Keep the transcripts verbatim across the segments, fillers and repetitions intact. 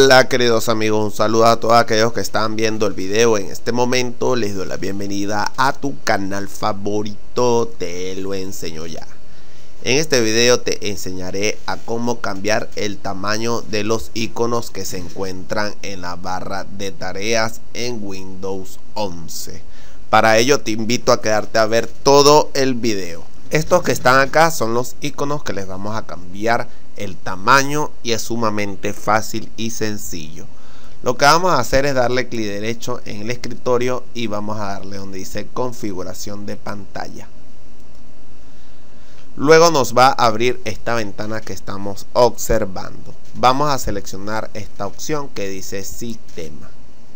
Hola queridos amigos, un saludo a todos aquellos que están viendo el video en este momento. Les doy la bienvenida a tu canal favorito, Te Lo Enseño Ya. En este video te enseñaré a cómo cambiar el tamaño de los iconos que se encuentran en la barra de tareas en Windows once. Para ello te invito a quedarte a ver todo el video. Estos que están acá son los iconos que les vamos a cambiar el tamaño y es sumamente fácil y sencillo. Lo que vamos a hacer es darle clic derecho en el escritorio y vamos a darle donde dice configuración de pantalla. Luego nos va a abrir esta ventana que estamos observando. Vamos a seleccionar esta opción que dice sistema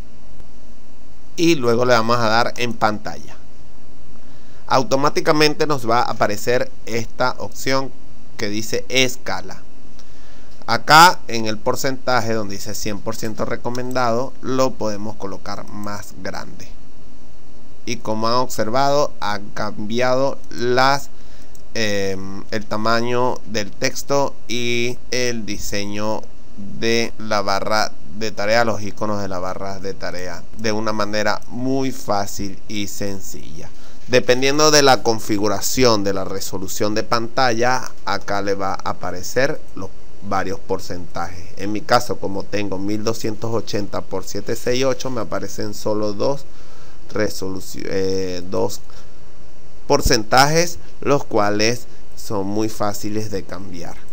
y luego le vamos a dar en pantalla. Automáticamente nos va a aparecer esta opción que dice escala. Acá en el porcentaje donde dice cien por ciento recomendado lo podemos colocar más grande. Y como han observado, ha cambiado las eh, el tamaño del texto y el diseño de la barra de tarea, los iconos de la barra de tarea, de una manera muy fácil y sencilla. Dependiendo de la configuración de la resolución de pantalla, acá le va a aparecer los varios porcentajes. En mi caso, como tengo mil doscientos ochenta por setecientos sesenta y ocho, me aparecen solo dos resoluciones, eh, dos porcentajes, los cuales son muy fáciles de cambiar.